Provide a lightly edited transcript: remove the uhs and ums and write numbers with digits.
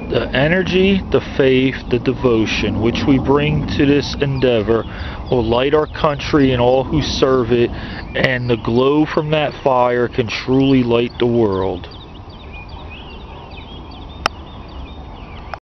The energy, the faith, the devotion which we bring to this endeavor will light our country and all who serve it, and the glow from that fire can truly light the world.